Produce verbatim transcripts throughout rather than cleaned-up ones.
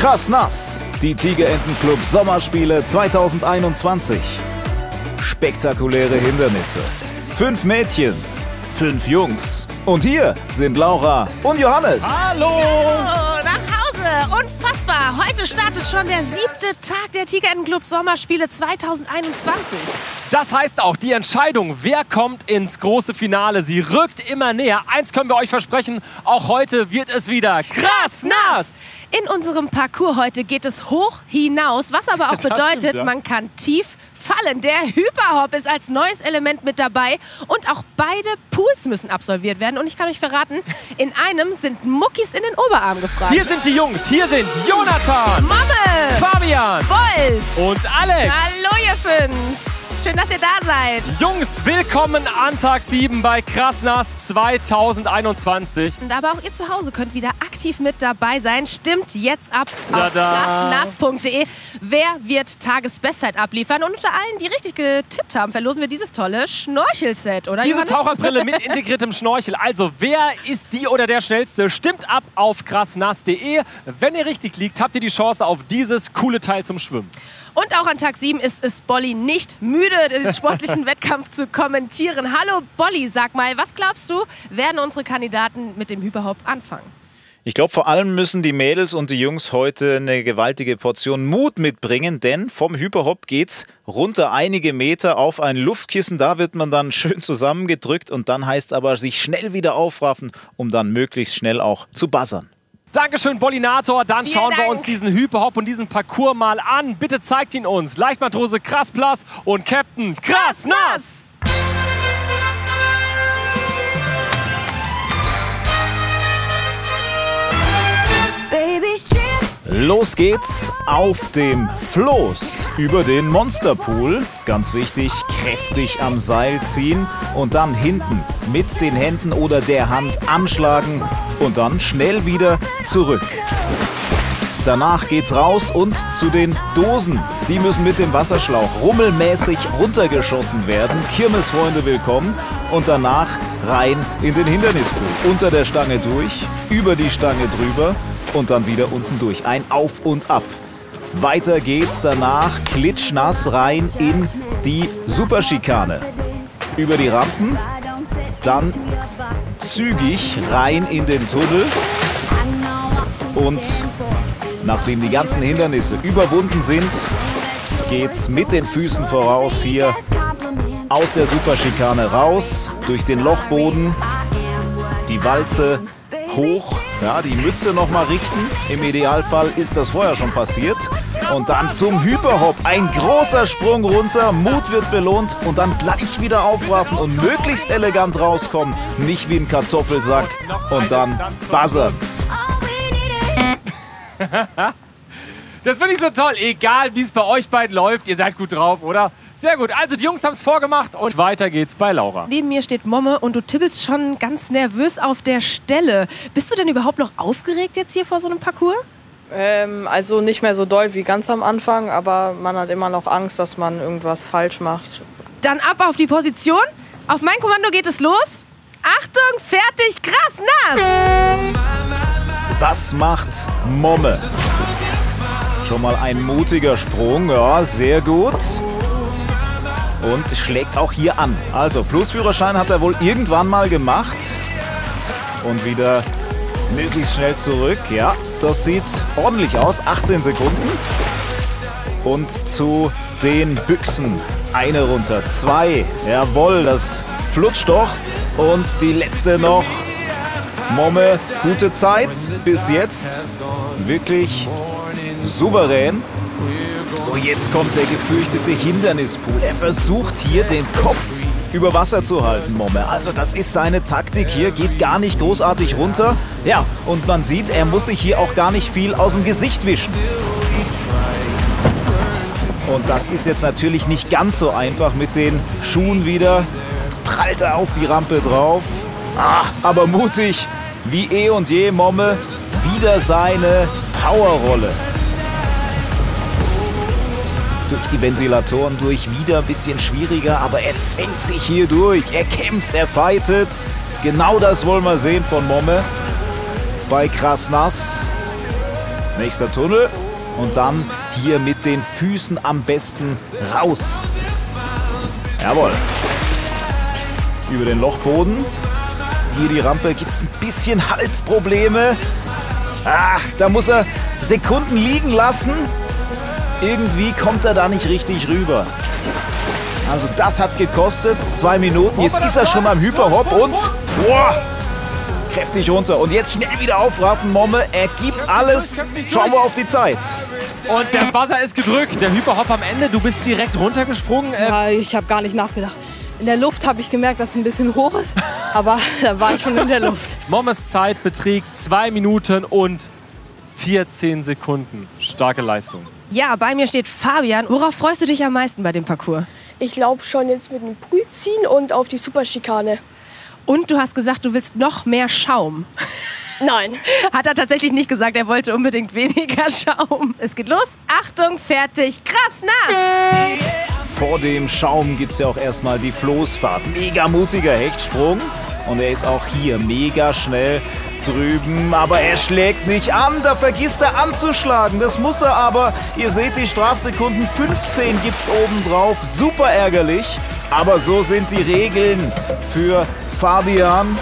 Krass nass, die Tigerentenclub Sommerspiele zweitausendeinundzwanzig. Spektakuläre Hindernisse. Fünf Mädchen, fünf Jungs. Und hier sind Laura und Johannes. Hallo! Hallo, nach Hause. Unfassbar. Heute startet schon der siebte Tag der Tigerentenclub Sommerspiele zweitausendeinundzwanzig. Das heißt auch, die Entscheidung, wer kommt ins große Finale, sie rückt immer näher. Eins können wir euch versprechen, auch heute wird es wieder krass nass. In unserem Parcours heute geht es hoch hinaus, was aber auch Das bedeutet, stimmt, ja. man kann tief fallen. Der Hyperhop ist als neues Element mit dabei und auch beide Pools müssen absolviert werden. Und ich kann euch verraten, in einem sind Muckis in den Oberarm gefragt. Hier sind die Jungs, hier sind Jonathan, Momme, Fabian Wolf und Alex. Hallo ihr fünf. Schön, dass ihr da seid. Jungs, willkommen an Tag sieben bei Krass nass zweitausendeinundzwanzig. Und aber auch ihr zu Hause könnt wieder aktiv mit dabei sein. Stimmt jetzt ab auf Tada. krassnass punkt de. Wer wird Tagesbestzeit abliefern? Und unter allen, die richtig getippt haben, verlosen wir dieses tolle Schnorchelset, oder Diese Johannes? Taucherbrille mit integriertem Schnorchel. Also, wer ist die oder der Schnellste? Stimmt ab auf krassnass punkt de. Wenn ihr richtig liegt, habt ihr die Chance auf dieses coole Teil zum Schwimmen. Und auch an Tag sieben ist es Bolli nicht müde, den sportlichen Wettkampf zu kommentieren. Hallo Bolli, sag mal, was glaubst du, werden unsere Kandidaten mit dem Hyperhop anfangen? Ich glaube, vor allem müssen die Mädels und die Jungs heute eine gewaltige Portion Mut mitbringen, denn vom Hyperhop geht's runter einige Meter auf ein Luftkissen. Da wird man dann schön zusammengedrückt und dann heißt aber sich schnell wieder aufraffen, um dann möglichst schnell auch zu buzzern. Dankeschön, Bollinator. Dann Vielen schauen wir Dank. uns diesen Hyperhop und diesen Parcours mal an. Bitte zeigt ihn uns. Leichtmatrose Krass Plus und Captain Krass Nass. Los geht's auf dem Floß über den Monsterpool. Ganz wichtig, kräftig am Seil ziehen und dann hinten mit den Händen oder der Hand anschlagen und dann schnell wieder zurück. Danach geht's raus und zu den Dosen. Die müssen mit dem Wasserschlauch rummelmäßig runtergeschossen werden. Kirmesfreunde willkommen. Und danach rein in den Hindernispool. Unter der Stange durch, über die Stange drüber und dann wieder unten durch. Ein Auf und Ab. Weiter geht's danach klitschnass rein in die Superschikane. Über die Rampen, dann zügig rein in den Tunnel und nachdem die ganzen Hindernisse überwunden sind, geht's mit den Füßen voraus hier aus der Superschikane raus, durch den Lochboden, die Walze hoch, ja, die Mütze nochmal richten. Im Idealfall ist das vorher schon passiert. Und dann zum Hyperhop. Ein großer Sprung runter, Mut wird belohnt und dann gleich wieder aufraffen und möglichst elegant rauskommen. Nicht wie ein Kartoffelsack und dann buzzern. Das finde ich so toll. Egal, wie es bei euch beiden läuft, ihr seid gut drauf, oder? Sehr gut. Also, die Jungs haben es vorgemacht und weiter geht's bei Laura. Neben mir steht Momme und du tippelst schon ganz nervös auf der Stelle. Bist du denn überhaupt noch aufgeregt jetzt hier vor so einem Parcours? Ähm, also nicht mehr so doll wie ganz am Anfang, aber man hat immer noch Angst, dass man irgendwas falsch macht. Dann ab auf die Position. Auf mein Kommando geht es los. Achtung, fertig, krass nass! Was macht Momme? Schon mal ein mutiger Sprung, ja, sehr gut. Und schlägt auch hier an. Also, Flussführerschein hat er wohl irgendwann mal gemacht. Und wieder möglichst schnell zurück. Ja, das sieht ordentlich aus. achtzehn Sekunden. Und zu den Büchsen. Eine runter, zwei. Jawohl, das flutscht doch. Und die letzte noch. Momme, gute Zeit bis jetzt. Wirklich souverän. So, jetzt kommt der gefürchtete Hindernispool. Er versucht hier den Kopf über Wasser zu halten, Momme. Also das ist seine Taktik hier, geht gar nicht großartig runter. Ja, und man sieht, er muss sich hier auch gar nicht viel aus dem Gesicht wischen. Und das ist jetzt natürlich nicht ganz so einfach mit den Schuhen wieder. Prallt er auf die Rampe drauf. Ah, aber mutig, wie eh und je, Momme. Wieder seine Powerrolle. Durch die Ventilatoren durch, wieder ein bisschen schwieriger, aber er zwängt sich hier durch. Er kämpft, er fightet. Genau das wollen wir sehen von Momme bei Krass nass. Nächster Tunnel. Und dann hier mit den Füßen am besten raus. Jawohl. Über den Lochboden. Hier die Rampe gibt es ein bisschen Halsprobleme. Ah, da muss er Sekunden liegen lassen. Irgendwie kommt er da nicht richtig rüber. Also das hat gekostet. Zwei Minuten. Jetzt ist er schon beim Hyperhop und boah, kräftig runter. Und jetzt schnell wieder aufraffen, Momme. Er gibt alles. Schauen wir auf die Zeit. Und der Buzzer ist gedrückt. Der Hyperhop am Ende. Du bist direkt runtergesprungen. Äh, Ja, ich habe gar nicht nachgedacht. In der Luft habe ich gemerkt, dass es ein bisschen hoch ist, aber da war ich schon in der Luft. Mommes Zeit beträgt zwei Minuten und vierzehn Sekunden. Starke Leistung. Ja, bei mir steht Fabian. Worauf freust du dich am meisten bei dem Parcours? Ich glaube schon jetzt mit dem Pool ziehen und auf die Superschikane. Und du hast gesagt, du willst noch mehr Schaum. Nein. Hat er tatsächlich nicht gesagt, er wollte unbedingt weniger Schaum. Es geht los. Achtung, fertig, krass nass. Vor dem Schaum gibt es ja auch erstmal die Floßfahrt. Mega mutiger Hechtsprung. Und er ist auch hier mega schnell drüben. Aber er schlägt nicht an. Da vergisst er anzuschlagen. Das muss er aber. Ihr seht die Strafsekunden. fünfzehn gibt es obendrauf. Super ärgerlich. Aber so sind die Regeln für Fabian.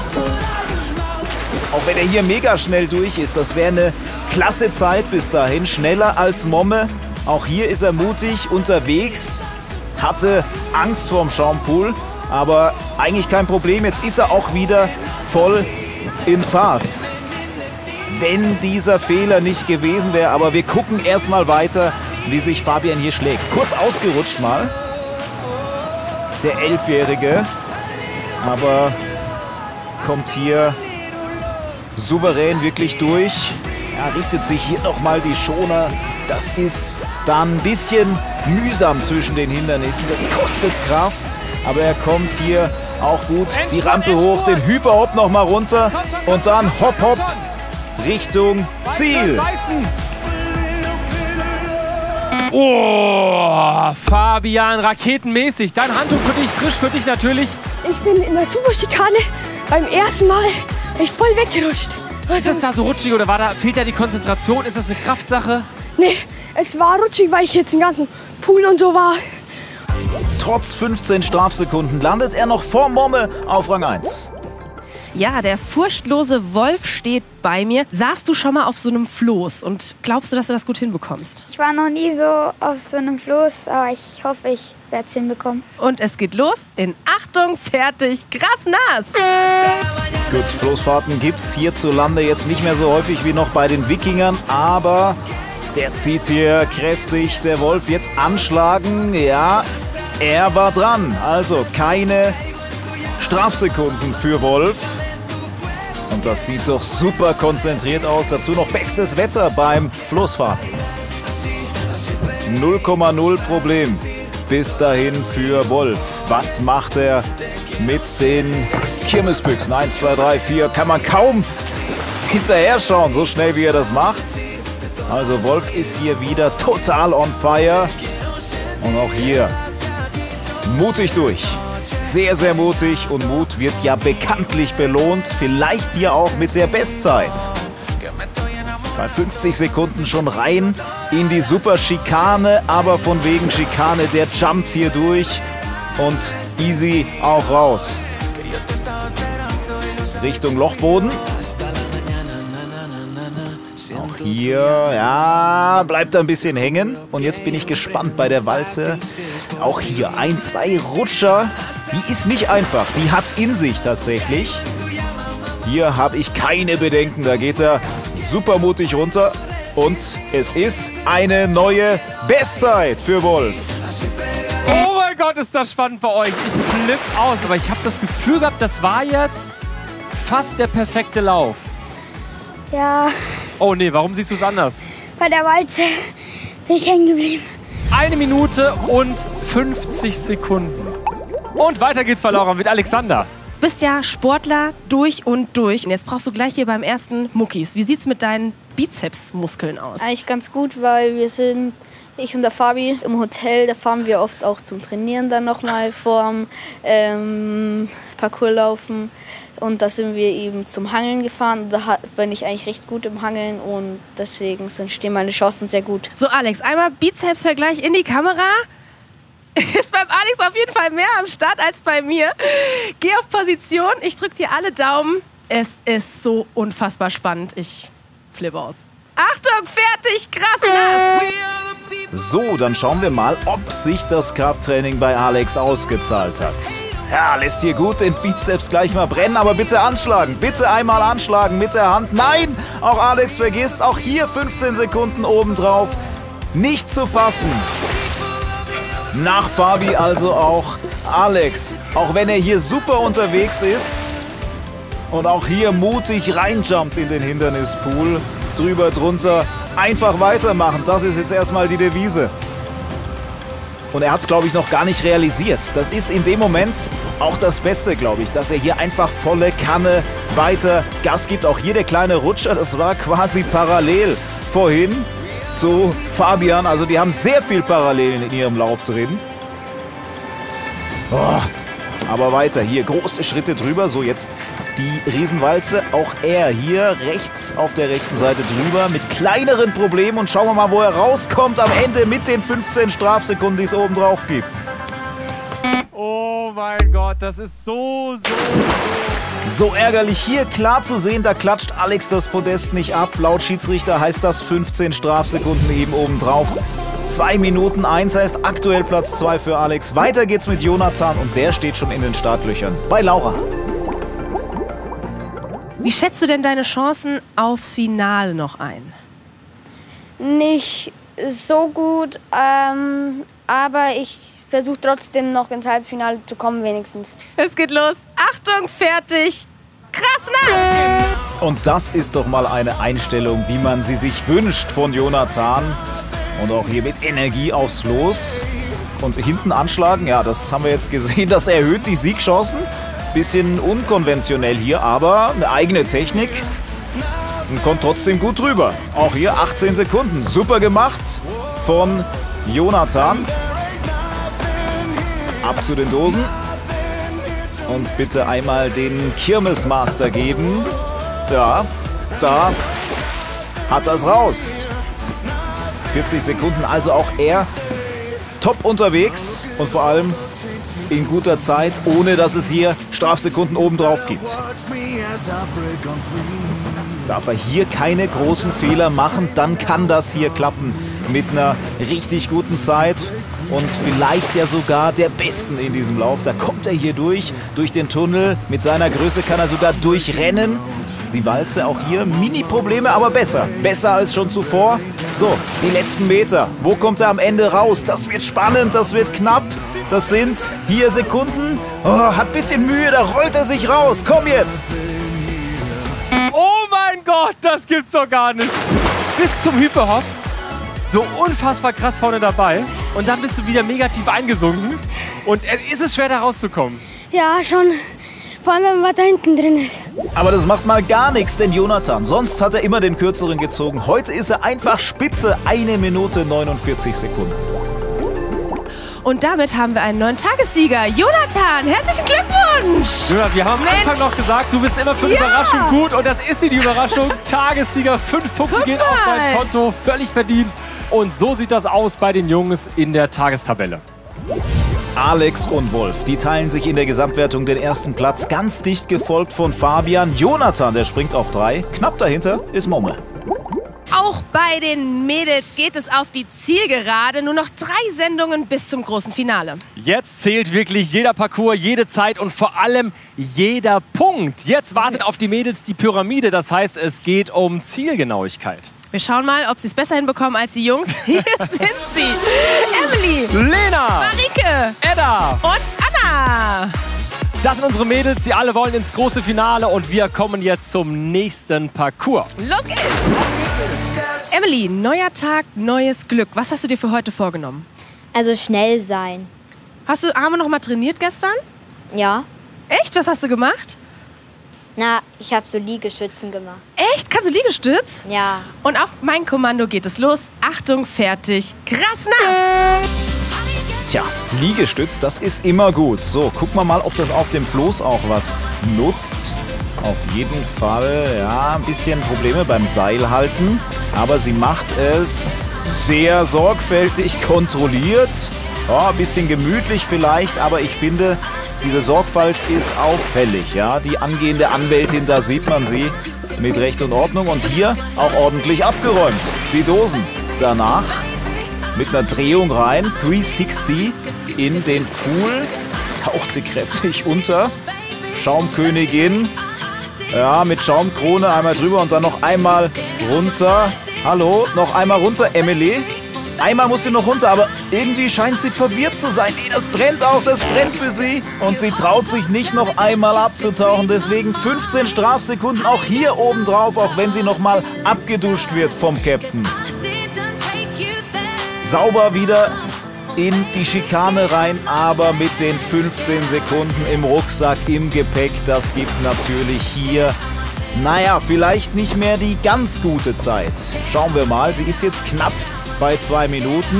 Auch wenn er hier mega schnell durch ist. Das wäre eine klasse Zeit bis dahin. Schneller als Momme. Auch hier ist er mutig unterwegs. Hatte Angst vorm Schaumpool, aber eigentlich kein Problem. Jetzt ist er auch wieder voll in Fahrt. Wenn dieser Fehler nicht gewesen wäre, aber wir gucken erstmal weiter, wie sich Fabian hier schlägt. Kurz ausgerutscht mal, der Elfjährige, aber kommt hier souverän wirklich durch. Er richtet sich hier nochmal die Schoner. Das ist dann ein bisschen mühsam zwischen den Hindernissen. Das kostet Kraft, aber er kommt hier auch gut die Rampe hoch, den Hyperhop noch mal runter und dann Hopp Hopp Richtung Ziel. Oh, Fabian, raketenmäßig. Dein Handtuch für dich, frisch für dich natürlich. Ich bin in der Superschikane beim ersten Mal echt voll weggerutscht. Ist das da so rutschig oder war da, fehlt da die Konzentration? Ist das eine Kraftsache? Nee, es war rutschig, weil ich jetzt im ganzen Pool und so war. Trotz fünfzehn Strafsekunden landet er noch vor Momme auf Rang eins. Ja, der furchtlose Wolf steht bei mir. Saßt du schon mal auf so einem Floß und glaubst du, dass du das gut hinbekommst? Ich war noch nie so auf so einem Floß, aber ich hoffe, ich werde es hinbekommen. Und es geht los in Achtung, fertig, krass nass. Gut, Floßfahrten gibt's hierzulande jetzt nicht mehr so häufig wie noch bei den Wikingern, aber der zieht hier kräftig. Der Wolf jetzt anschlagen. Ja, er war dran. Also keine Strafsekunden für Wolf. Und das sieht doch super konzentriert aus. Dazu noch bestes Wetter beim Floßfahrten. null Komma null Problem bis dahin für Wolf. Was macht er mit den Kirmesbüchsen? eins, zwei, drei, vier. Kann man kaum hinterher schauen, so schnell wie er das macht. Also Wolf ist hier wieder total on fire. Und auch hier mutig durch. Sehr, sehr mutig. Und Mut wird ja bekanntlich belohnt. Vielleicht hier auch mit der Bestzeit. Bei fünfzig Sekunden schon rein in die Super-Schikane. Aber von wegen Schikane, der jumpt hier durch. Und easy auch raus. Richtung Lochboden. Auch hier, ja, bleibt er ein bisschen hängen. Und jetzt bin ich gespannt bei der Walze. Auch hier ein, zwei Rutscher. Die ist nicht einfach, die hat's in sich tatsächlich. Hier habe ich keine Bedenken, da geht er super mutig runter. Und es ist eine neue Bestzeit für Wolf. Oh mein Gott, ist das spannend bei euch. Ich flipp aus, aber ich habe das Gefühl gehabt, das war jetzt fast der perfekte Lauf. Ja, Oh nee, warum siehst du es anders? bei der Walze bin ich hängen geblieben. Eine Minute und fünfzig Sekunden. Und weiter geht's verloren mit Alexander. Du bist ja Sportler durch und durch. Und jetzt brauchst du gleich hier beim ersten Muckis. Wie sieht's mit deinen Bizepsmuskeln aus? Eigentlich ganz gut, weil wir sind Ich und der Fabi im Hotel, da fahren wir oft auch zum Trainieren dann nochmal vorm ähm, Parcours laufen. Und da sind wir eben zum Hangeln gefahren. Da bin ich eigentlich recht gut im Hangeln und deswegen sind, stehen meine Chancen sehr gut. So Alex, einmal Bizepsvergleich in die Kamera. Ist beim Alex auf jeden Fall mehr am Start als bei mir. Geh auf Position, ich drück dir alle Daumen. Es ist so unfassbar spannend. Ich flippe aus. Achtung, fertig, krass nass. So, dann schauen wir mal, ob sich das Krafttraining bei Alex ausgezahlt hat. Ja, lässt hier gut den Bizeps gleich mal brennen, aber bitte anschlagen. Bitte einmal anschlagen mit der Hand. Nein, auch Alex vergisst, auch hier fünfzehn Sekunden obendrauf. Nicht zu fassen. Nach Fabi also auch Alex. Auch wenn er hier super unterwegs ist und auch hier mutig reinjumpt in den Hindernispool. Drüber, drunter, einfach weitermachen. Das ist jetzt erstmal die Devise. Und er hat es, glaube ich, noch gar nicht realisiert. Das ist in dem Moment auch das Beste, glaube ich, dass er hier einfach volle Kanne weiter Gas gibt. Auch hier der kleine Rutscher, das war quasi parallel vorhin zu Fabian. Also die haben sehr viel Parallelen in ihrem Lauf drin. Oh, aber weiter hier, große Schritte drüber. So, jetzt die Riesenwalze. Auch er hier rechts auf der rechten Seite drüber mit kleineren Problemen. Und schauen wir mal, wo er rauskommt am Ende mit den fünfzehn Strafsekunden, die es oben drauf gibt. Oh mein Gott, das ist so, so, so... So ärgerlich hier, klar zu sehen, da klatscht Alex das Podest nicht ab. Laut Schiedsrichter heißt das fünfzehn Strafsekunden eben oben drauf. zwei Minuten eins heißt aktuell Platz zwei für Alex. Weiter geht's mit Jonathan und der steht schon in den Startlöchern bei Laura. Wie schätzt du denn deine Chancen aufs Finale noch ein? Nicht so gut, ähm, aber ich versuche trotzdem noch ins Halbfinale zu kommen wenigstens. Es geht los. Achtung, fertig. Krass nass. Und das ist doch mal eine Einstellung, wie man sie sich wünscht von Jonathan. Und auch hier mit Energie aufs Los. Und hinten anschlagen, ja, das haben wir jetzt gesehen, das erhöht die Siegchancen. Bisschen unkonventionell hier, aber eine eigene Technik. Und kommt trotzdem gut drüber. Auch hier achtzehn Sekunden. Super gemacht von Jonathan. Ab zu den Dosen. Und bitte einmal den Kirmesmaster geben. Ja, da hat das raus. vierzig Sekunden, also auch er top unterwegs und vor allem in guter Zeit, ohne dass es hier Strafsekunden obendrauf gibt. Darf er hier keine großen Fehler machen, dann kann das hier klappen mit einer richtig guten Zeit und vielleicht ja sogar der Besten in diesem Lauf. Da kommt er hier durch, durch den Tunnel. Mit seiner Größe kann er sogar durchrennen. Die Walze auch hier, Mini-Probleme, aber besser. Besser als schon zuvor. So, die letzten Meter. Wo kommt er am Ende raus? Das wird spannend, das wird knapp. Das sind hier Sekunden. Oh, hat ein bisschen Mühe, da rollt er sich raus. Komm jetzt! Oh mein Gott, das gibt's doch gar nicht. Bis zum Hyperhop. So unfassbar krass vorne dabei. Und dann bist du wieder negativ eingesunken. Und ist es schwer, da rauszukommen? Ja, schon. Vor allem, wenn man da hinten drin ist. Aber das macht mal gar nichts, denn Jonathan, sonst hat er immer den Kürzeren gezogen. Heute ist er einfach spitze, eine Minute neunundvierzig Sekunden. Und damit haben wir einen neuen Tagessieger. Jonathan, herzlichen Glückwunsch! Jonathan, wir haben am Mensch. Anfang noch gesagt, du bist immer für eine Ja. Überraschung gut. Und das ist sie, die Überraschung. Tagessieger, fünf Punkte Guck gehen auf mal. dein Konto. Völlig verdient. Und so sieht das aus bei den Jungs in der Tagestabelle. Alex und Wolf, die teilen sich in der Gesamtwertung den ersten Platz, ganz dicht gefolgt von Fabian. Jonathan, der springt auf drei. Knapp dahinter ist Momme. Auch bei den Mädels geht es auf die Zielgerade. Nur noch drei Sendungen bis zum großen Finale. Jetzt zählt wirklich jeder Parcours, jede Zeit und vor allem jeder Punkt. Jetzt wartet auf die Mädels die Pyramide. Das heißt, es geht um Zielgenauigkeit. Wir schauen mal, ob sie es besser hinbekommen als die Jungs. Hier sind sie. Emily, Lena, Marike Edda und Anna. Das sind unsere Mädels, die alle wollen ins große Finale. Und wir kommen jetzt zum nächsten Parcours. Los geht's. Emily, neuer Tag, neues Glück. Was hast du dir für heute vorgenommen? Also schnell sein. Hast du Arme noch mal trainiert gestern? Ja. Echt? Was hast du gemacht? Na, ich habe so Liegestützen gemacht. Echt? Kannst du Liegestütz? Ja. Und auf mein Kommando geht es los. Achtung, fertig, krass nass! Tja, Liegestütz, das ist immer gut. So, gucken wir mal, ob das auf dem Floß auch was nutzt. Auf jeden Fall, ja, ein bisschen Probleme beim Seil halten. Aber sie macht es sehr sorgfältig kontrolliert. Ja, ein bisschen gemütlich vielleicht, aber ich finde, diese Sorgfalt ist auffällig. Ja? Die angehende Anwältin, da sieht man sie mit Recht und Ordnung. Und hier auch ordentlich abgeräumt. Die Dosen. Danach mit einer Drehung rein, dreihundertsechzig in den Pool. Taucht sie kräftig unter. Schaumkönigin. Ja, mit Schaumkrone einmal drüber und dann noch einmal runter. Hallo, noch einmal runter, Emily. Einmal muss sie noch runter, aber irgendwie scheint sie verwirrt zu sein. Nee, das brennt auch, das brennt für sie. Und sie traut sich nicht noch einmal abzutauchen. Deswegen fünfzehn Strafsekunden auch hier oben drauf, auch wenn sie noch mal abgeduscht wird vom Captain. Sauber wieder in die Schikane rein, aber mit den fünfzehn Sekunden im Rucksack, im Gepäck, das gibt natürlich hier, naja, vielleicht nicht mehr die ganz gute Zeit. Schauen wir mal, sie ist jetzt knapp bei zwei Minuten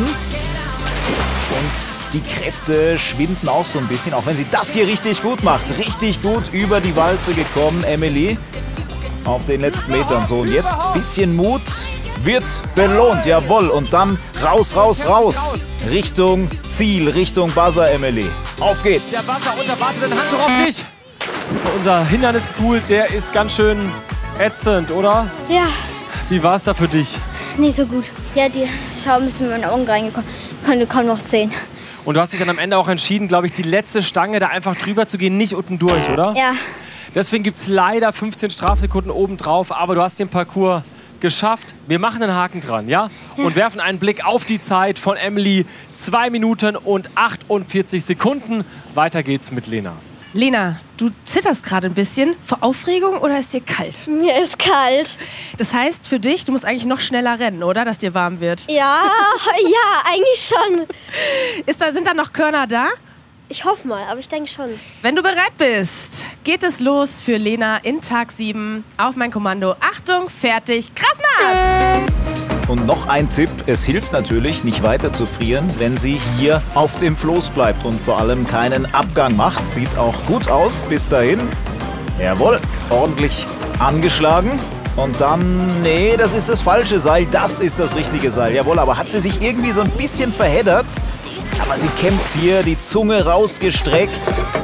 und die Kräfte schwinden auch so ein bisschen, auch wenn sie das hier richtig gut macht. Richtig gut über die Walze gekommen, Emily, auf den letzten Metern. So, und jetzt ein bisschen Mut wird belohnt, jawohl. Und dann raus, raus, raus, Richtung Ziel, Richtung Buzzer, Emily. Auf geht's. Der Buzzer runter, wartet ein Handtuch auf dich. Unser Hindernispool, der ist ganz schön ätzend, oder? Ja, Wie war es da für dich? nicht so gut. Ja, die Schaum ist in meine Augen reingekommen. Ich konnte kaum noch sehen. Und du hast dich dann am Ende auch entschieden, glaube ich, die letzte Stange da einfach drüber zu gehen, nicht unten durch, oder? Ja, Deswegen gibt es leider fünfzehn Strafsekunden obendrauf, aber du hast den Parcours geschafft. Wir machen einen Haken dran, ja? Und werfen einen Blick auf die Zeit von Emily. zwei Minuten und achtundvierzig Sekunden. Weiter geht's mit Lena. Lena, du zitterst gerade ein bisschen vor Aufregung oder ist dir kalt? Mir ist kalt. Das heißt für dich, du musst eigentlich noch schneller rennen, oder? Dass dir warm wird. Ja, ja, eigentlich schon. Ist da, sind da noch Körner da? Ich hoffe mal, aber ich denke schon. Wenn du bereit bist, geht es los für Lena in Tag sieben. Auf mein Kommando. Achtung, fertig, krass nass! Und noch ein Tipp, es hilft natürlich, nicht weiter zu frieren, wenn sie hier auf dem Floß bleibt und vor allem keinen Abgang macht. Sieht auch gut aus bis dahin. Jawohl, ordentlich angeschlagen. Und dann, nee, das ist das falsche Seil, das ist das richtige Seil. Jawohl, aber hat sie sich irgendwie so ein bisschen verheddert. Aber sie kämpft hier, die Zunge rausgestreckt.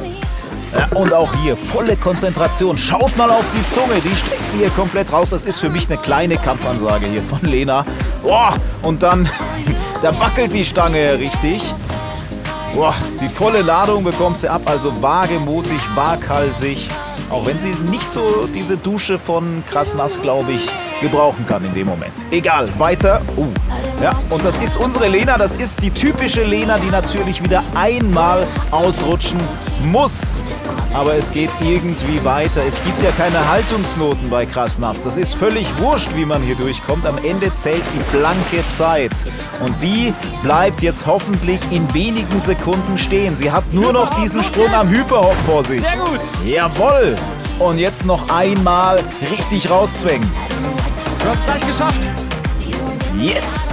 Ja, und auch hier volle Konzentration. Schaut mal auf die Zunge, die streckt sie hier komplett raus. Das ist für mich eine kleine Kampfansage hier von Lena. Boah, und dann, da wackelt die Stange richtig. Boah, die volle Ladung bekommt sie ab, also wagemutig, waghalsig. Auch wenn sie nicht so diese Dusche von krass nass, glaube ich, gebrauchen kann in dem Moment. Egal, weiter. Uh, ja, und das ist unsere Lena, das ist die typische Lena, die natürlich wieder einmal ausrutschen muss. Aber es geht irgendwie weiter. Es gibt ja keine Haltungsnoten bei krass nass. Das ist völlig wurscht, wie man hier durchkommt. Am Ende zählt die blanke Zeit. Und die bleibt jetzt hoffentlich in wenigen Sekunden stehen. Sie hat nur noch diesen Sprung am Hyperhop vor sich. Sehr gut. Jawohl. Und jetzt noch einmal richtig rauszwängen. Du hast es gleich geschafft. Yes.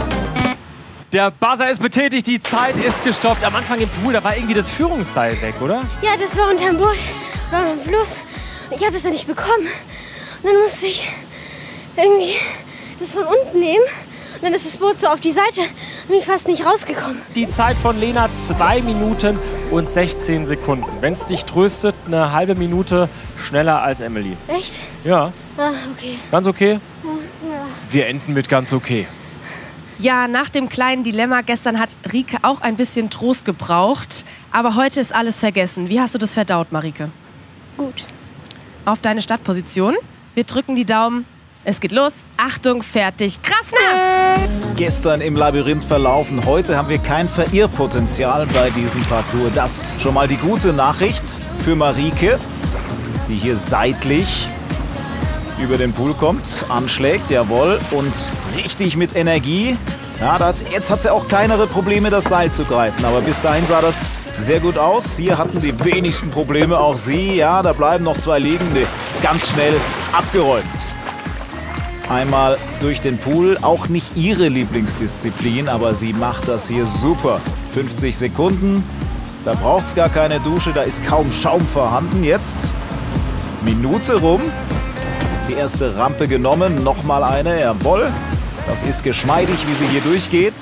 Der Buzzer ist betätigt, die Zeit ist gestoppt. Am Anfang im Pool, da war irgendwie das Führungsseil weg, oder? Ja, das war unterm Boot oder am Fluss. Ich habe das ja nicht bekommen. Und dann musste ich irgendwie das von unten nehmen. Und dann ist das Boot so auf die Seite und bin ich fast nicht rausgekommen. Die Zeit von Lena zwei Minuten und sechzehn Sekunden. Wenn es dich tröstet, eine halbe Minute schneller als Emily. Echt? Ja, Ah, okay. ganz okay. Ja. Wir enden mit ganz okay. Ja, nach dem kleinen Dilemma gestern hat Rike auch ein bisschen Trost gebraucht. Aber heute ist alles vergessen. Wie hast du das verdaut, Marike? Gut. Auf deine Startposition. Wir drücken die Daumen. Es geht los. Achtung, fertig, krass nass! Gestern im Labyrinth verlaufen. Heute haben wir kein Verirrpotenzial bei diesem Parcours. Das schon mal die gute Nachricht für Marike, die hier seitlich über den Pool kommt, anschlägt, jawohl, und richtig mit Energie. Ja, da hat, jetzt hat sie auch kleinere Probleme, das Seil zu greifen, aber bis dahin sah das sehr gut aus. Hier hatten die wenigsten Probleme, auch sie. Ja, da bleiben noch zwei liegen. Nee, ganz schnell abgeräumt. Einmal durch den Pool, auch nicht ihre Lieblingsdisziplin, aber sie macht das hier super. fünfzig Sekunden, da braucht es gar keine Dusche, da ist kaum Schaum vorhanden. Jetzt Minute rum, die erste Rampe genommen, nochmal eine, jawohl. Das ist geschmeidig, wie sie hier durchgeht.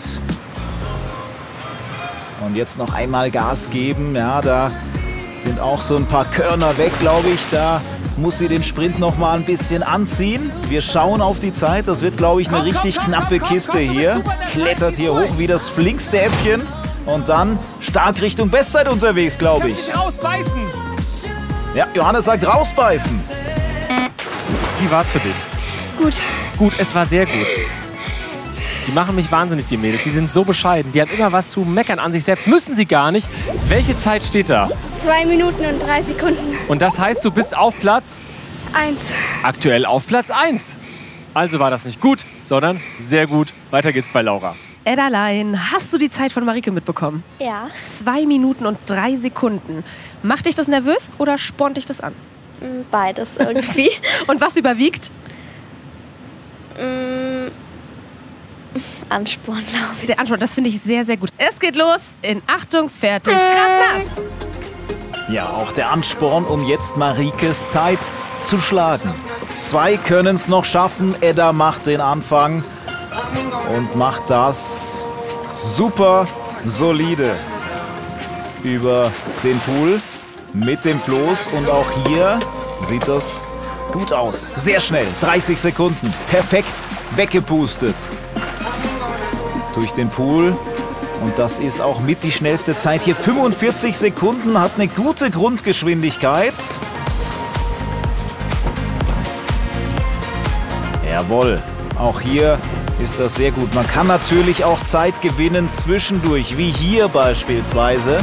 Und jetzt noch einmal Gas geben, ja, da sind auch so ein paar Körner weg, glaube ich, da muss sie den Sprint noch mal ein bisschen anziehen. Wir schauen auf die Zeit. Das wird, glaube ich, eine richtig knappe Kiste hier. Klettert hier hoch wie das flinkste Äffchen. Und dann stark Richtung Bestzeit unterwegs, glaube ich. Nicht rausbeißen. Ja, Johannes sagt rausbeißen. Wie war's für dich? Gut. Gut, es war sehr gut. Die machen mich wahnsinnig, die Mädels. Die sind so bescheiden. Die haben immer was zu meckern an sich selbst. Müssen sie gar nicht. Welche Zeit steht da? Zwei Minuten und drei Sekunden. Und das heißt, du bist auf Platz? Eins. Aktuell auf Platz eins. Also war das nicht gut, sondern sehr gut. Weiter geht's bei Laura. Eddalein, hast du die Zeit von Marike mitbekommen? Ja. Zwei Minuten und drei Sekunden. Macht dich das nervös oder spornt dich das an? Beides irgendwie. Und was überwiegt? Ansporn, glaube ich. Der Ansporn, das finde ich sehr, sehr gut. Es geht los in Achtung, fertig, krass nass. Ja, auch der Ansporn, um jetzt Marikes Zeit zu schlagen. Zwei können es noch schaffen. Edda macht den Anfang und macht das super solide über den Pool mit dem Floß. Und auch hier sieht das gut aus. Sehr schnell, dreißig Sekunden, perfekt weggepustet durch den Pool. Und das ist auch mit die schnellste Zeit hier. fünfundvierzig Sekunden, hat eine gute Grundgeschwindigkeit. Jawohl, auch hier ist das sehr gut. Man kann natürlich auch Zeit gewinnen zwischendurch, wie hier beispielsweise.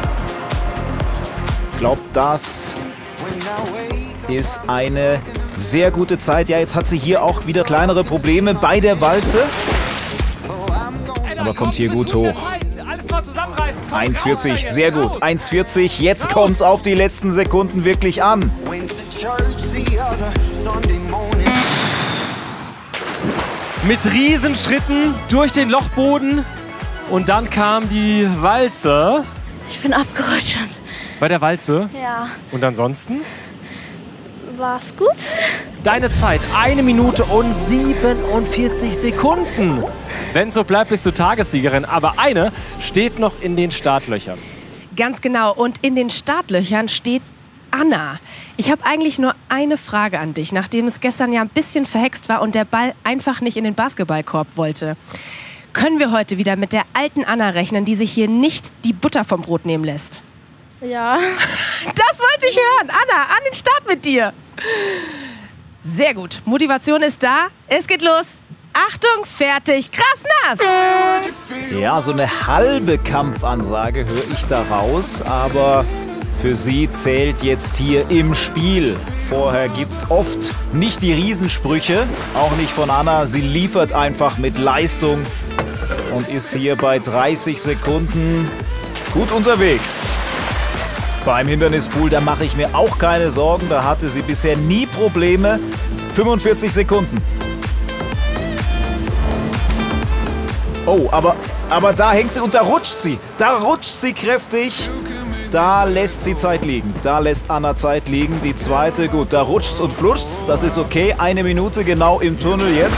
Ich glaube, das ist eine sehr gute Zeit. Ja, jetzt hat sie hier auch wieder kleinere Probleme bei der Walze. Aber kommt hier gut hoch. eins vierzig, sehr gut. eins vierzig, jetzt kommt es auf die letzten Sekunden wirklich an. Mit Riesenschritten durch den Lochboden. Und dann kam die Walze. Ich bin abgerutscht. Bei der Walze? Ja. Und ansonsten? War's gut? Deine Zeit, eine Minute und siebenundvierzig Sekunden. Wenn es so bleibt, bist du Tagessiegerin. Aber eine steht noch in den Startlöchern. Ganz genau. Und in den Startlöchern steht Anna. Ich habe eigentlich nur eine Frage an dich, nachdem es gestern ja ein bisschen verhext war und der Ball einfach nicht in den Basketballkorb wollte. Können wir heute wieder mit der alten Anna rechnen, die sich hier nicht die Butter vom Brot nehmen lässt? Ja. Das wollte ich hören. Anna, an den Start mit dir. Sehr gut. Motivation ist da. Es geht los. Achtung, fertig, krass nass. Ja, so eine halbe Kampfansage höre ich da raus, aber für sie zählt jetzt hier im Spiel. Vorher gibt's oft nicht die Riesensprüche, auch nicht von Anna. Sie liefert einfach mit Leistung und ist hier bei dreißig Sekunden gut unterwegs. Beim Hindernispool, da mache ich mir auch keine Sorgen. Da hatte sie bisher nie Probleme. fünfundvierzig Sekunden. Oh, aber, aber da hängt sie und da rutscht sie. Da rutscht sie kräftig. Da lässt sie Zeit liegen. Da lässt Anna Zeit liegen. Die zweite, gut, da rutscht's und flutscht's. Das ist okay. Eine Minute genau im Tunnel jetzt.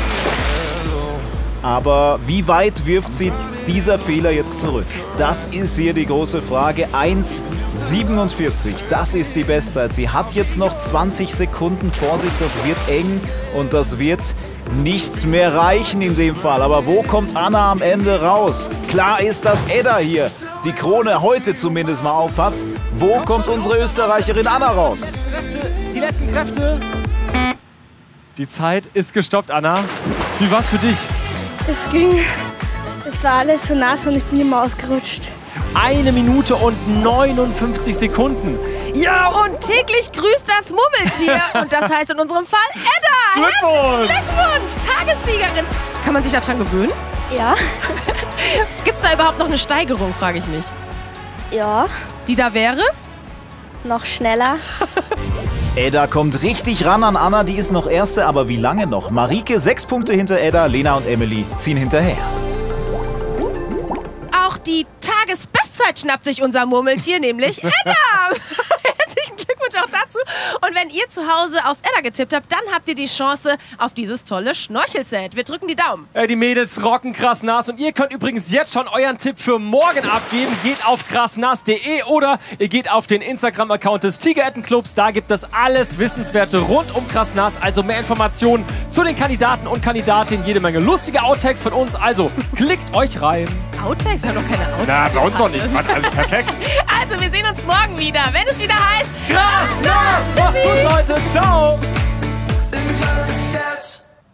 Aber wie weit wirft sie dieser Fehler jetzt zurück? Das ist hier die große Frage. eins siebenundvierzig, das ist die Bestzeit. Sie hat jetzt noch zwanzig Sekunden vor sich. Das wird eng und das wird nicht mehr reichen in dem Fall. Aber wo kommt Anna am Ende raus? Klar ist, dass Edda hier die Krone heute zumindest mal aufhat. Wo kommt unsere Österreicherin Anna raus? Die letzten Kräfte. Die Zeit ist gestoppt, Anna. Wie war's für dich? Es ging. Es war alles so nass und ich bin immer ausgerutscht. Eine Minute und neunundfünfzig Sekunden. Ja, und täglich grüßt das Murmeltier. Und das heißt in unserem Fall Edda. Glückwunsch. Herzlichen Glückwunsch, Tagessiegerin. Kann man sich daran gewöhnen? Ja. Gibt es da überhaupt noch eine Steigerung, frage ich mich. Ja, Die da wäre? noch schneller. Edda kommt richtig ran an Anna, die ist noch Erste, aber wie lange noch? Marike sechs Punkte hinter Edda, Lena und Emily ziehen hinterher. Auch die Tagesbestzeit schnappt sich unser Murmeltier, nämlich Edda. Herzlichen Glückwunsch auch dazu. Und wenn ihr zu Hause auf Edda getippt habt, dann habt ihr die Chance auf dieses tolle Schnorchelset. Wir drücken die Daumen. Äh, die Mädels rocken krass nass. Und ihr könnt übrigens jetzt schon euren Tipp für morgen abgeben. Geht auf krassnass punkt de oder ihr geht auf den Instagram-Account des Tigerettenclubs. Da gibt es alles Wissenswerte rund um Krassnass. Also mehr Informationen zu den Kandidaten und Kandidatinnen. Jede Menge lustige Outtakes von uns. Also klickt euch rein. Outtakes? Wir haben doch keine Outtakes. Na, bei uns noch nicht. Mann, also perfekt. Also, wir sehen uns morgen wieder, wenn es wieder heißt Krass nass! Mach's gut, Leute. Ciao! Im